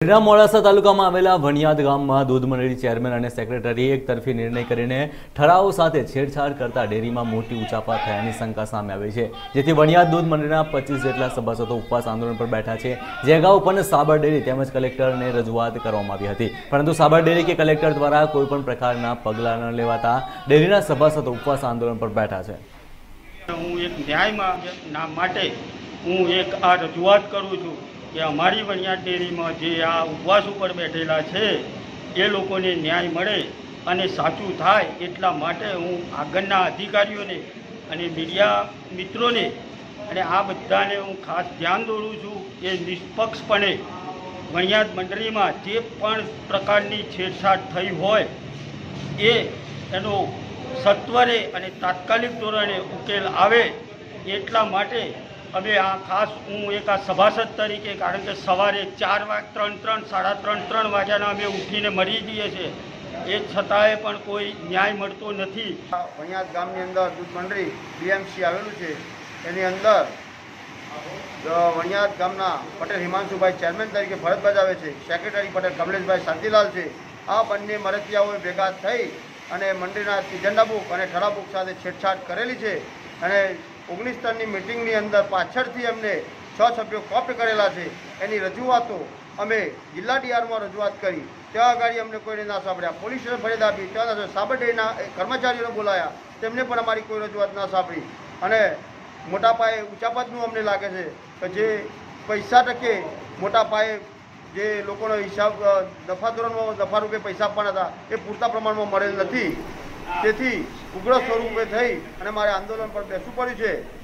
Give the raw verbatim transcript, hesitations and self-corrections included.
મોડાસા તાલુકામાં આવેલા વણિયાદ ગામમાં દૂધ મંડળી ચેરમેન અને સેક્રેટરી એક તરફી નિર્ણય કરીને ઠરાવો સાથે છેડછાડ કરતા ડેરીમાં મોટી ઉચાપત થયાની શંકા સામે આવી છે, જેથી વણિયાદ દૂધ મંડળીના પચીસ જેટલા સભાસદો ઉપવાસ આંદોલન પર બેઠા છે। જે અગાઉ પણ સાબર ડેરી તેમજ કલેક્ટરને રજૂઆત કરવામાં આવી હતી, પરંતુ સાબર ડેરી કે કલેક્ટર દ્વારા કોઈપણ પ્રકારના પગલાં ન લેવાતા ડેરીના સભાસદો ઉપવાસ આંદોલન પર બેઠા છે। હું એક ન્યાય માટે હું એક આ રજૂઆત કરું છું કે અમારી વણિયાદ ડેરીમાં જે આ ઉપવાસ ઉપર બેઠેલા છે એ લોકોને ન્યાય મળે અને સાચું થાય એટલા માટે હું આગળના અધિકારીઓને અને મીડિયા મિત્રોને અને આ બધાને હું ખાસ ધ્યાન દોરું છું કે નિષ્પક્ષપણે વણિયાદ મંડળીમાં જે પણ પ્રકારની છેડછાડ થઈ હોય એ એનો સત્વરે અને તાત્કાલિક ધોરણે ઉકેલ આવે એટલા માટે અમે આ ખાસ હું એક આ સભાસદ તરીકે, કારણ કે સવારે ચાર વાગ ત્રણ ત્રણ સાડા ત્રણ ત્રણ વાગ્યાના અમે ઉઠીને મરી જઈએ છીએ, એ છતાંય પણ કોઈ ન્યાય મળતો નથી। વણિયાદ ગામની અંદર દૂધ મંડળી બીએમસી આવેલું છે, એની અંદર વણિયાદ ગામના પટેલ હિમાંશુભાઈ ચેરમેન તરીકે ફરજ બજાવે છે, સેક્રેટરી પટેલ કમલેશભાઈ શાંતિલાલ છે। આ બંને મરતિયાઓએ ભેગા થઈ અને મંડળીના એજન્ડા બુક અને ઠરાવ બુક સાથે છેડછાડ કરેલી છે અને ઓગણીસ તારીખની મિટિંગની અંદર પાછળથી અમને છ સભ્યો કોપ્ટ કરેલા છે। એની રજૂઆતો અમે જિલ્લા ડીઆરમાં રજૂઆત કરી, ત્યાં આગળ અમને કોઈને ના સાંભળ્યા, પોલીસ સ્ટેશન ફરિયાદ આપી, ત્યાં સાબર ડેરીના કર્મચારીઓને બોલાયા, તેમને પણ અમારી કોઈ રજૂઆત ના સાંભળી અને મોટા પાયે ઉચાપતનું અમને લાગે છે કે જે પૈસા ટકે મોટા પાયે જે લોકોનો હિસાબ દફા ધોરણમાં દફા રૂપે પૈસા આપવાના હતા એ પૂરતા પ્રમાણમાં મળેલ નથી। તેથી ઉગ્ર સ્વરૂપે થઈ અને મારે આંદોલન પર બેસવું પડ્યું છે।